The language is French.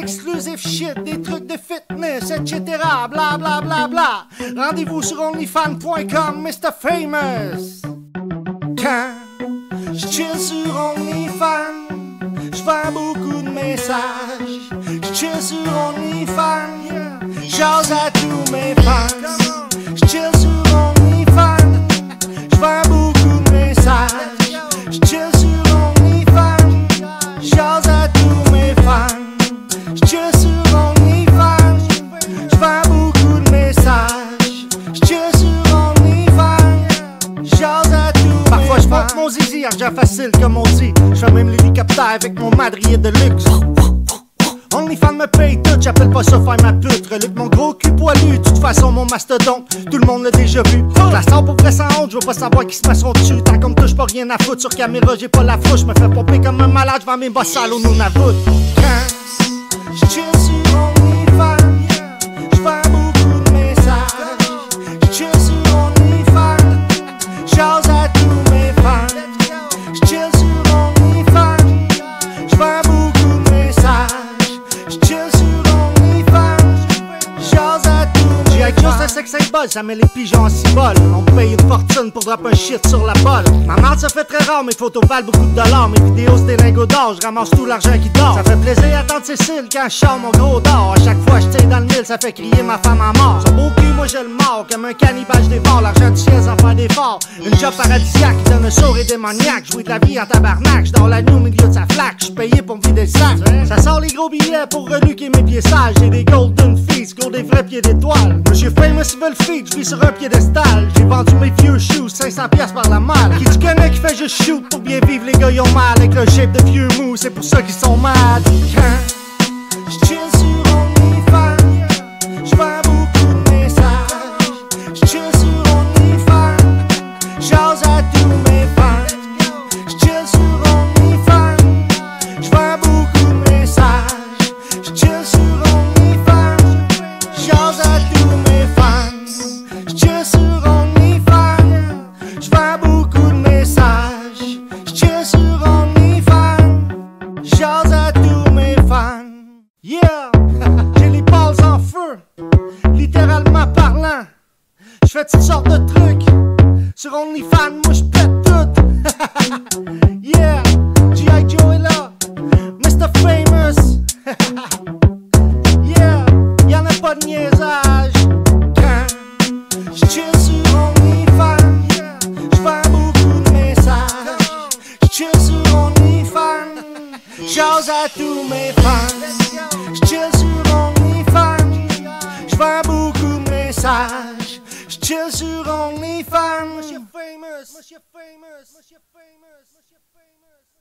exclusive shit, des trucs de fitness, etc. Bla bla bla bla. Rendez-vous sur onlyfans.com, Mr. Famous. Quand je chill sur OnlyFans, je fais beaucoup de messages. Je chill sur OnlyFans, j'ose à tous mes fans. Je chill sur OnlyFans, je fais beaucoup de messages. Je chill sur OnlyFans, j'ose à tous mes fans. Je chill sur OnlyFans, je fais beaucoup de messages. Je chill sur OnlyFans, j'ose à tous. Parfois je monte mon zizi, argent facile comme on dit. Je fais même l'hélicoptère avec mon madrier de luxe. OnlyFans me paye tout, j'appelle pas ça faire ma pute. Reluque mon gros cul poilu, de toute façon mon mastodonte, tout le monde l'a déjà vu. Je la sors pour vrai sans honte, je veux pas savoir qui se met son dessus. Tant comme toi, j'pas rien à foutre, sur caméra j'ai pas la fouche. Me fais pomper comme un malade, j'vends mes bosses sales au Nunavut. Quand j'chill sur OnlyFans, j'fais beaucoup de messages. J'chill sur OnlyFans, j'ose à tous mes fans. J'chill sur OnlyFans, j'fais beaucoup de messages. J'chill sur OnlyFans, j'ose à tous mes fans. J'ai juste un sex symbol, ça met les pigeons en cibole. On me paye une fortune pour drop un shit sur la balle. Ma marde ça fait très rare, mes photos valent beaucoup de dollars. Mes vidéos c'est des lingots d'or, je ramasse tout l'argent qui dort. Ça fait plaisir à tante Cécile quand je sors mon gros d'or. À chaque fois je tire dans le mille, ça fait crier ma femme en mort. Son beau cul, moi je le mords, comme un cannibale je dévore. L'argent du ciel sans faire d'effort. Une job paradisiaque qui donne un sourire démoniaque. Jouer de la vie en tabarnak, j'dors la nuit au milieu de sa flaque. J'suis payé pour me vider le sac. Ça sort les gros billets pour reluquer mes pieds sales. J'ai des golden feet, gros des vrais pieds d'étoile. Monsieur Famous veut le feed, j'vis sur un piédestal. J'ai vendu mes vieux shoes, 500$ par la malle. Qui tu connais qui fait juste shoot pour bien vivre, les gars ils ont mal. Avec le shape de vieux mou, c'est pour ça qu'ils sont mad. Quand j'chill sur OnlyFans, j'fais beaucoup de messages. J'chill sur OnlyFans, j'ose à tous mes fans. J'chill sur OnlyFans, j'fais beaucoup de messages. J'chill sur OnlyFans, j'ose à tous mes fans. J'chill sur OnlyFans, j'fais beaucoup de messages. J'chill sur OnlyFans, j'ose à tous mes fans. Yeah, j'ai les balles en feu, littéralement parlant. J'fais toutes sortes de trucs sur OnlyFans, moi j'pète tout. Yeah, G.I. Joe est là, Mr. Famous. Yeah, y'en a pas de niaisage. Quand j'chill sur OnlyFans, j'fais beaucoup de messages. J'chill sur OnlyFans, j'ose à tous mes fans. J'chill sur OnlyFans, j'fais beaucoup de messages. J'chill sur OnlyFans. Monsieur Famous, Monsieur Famous, Monsieur Famous, Monsieur Famous.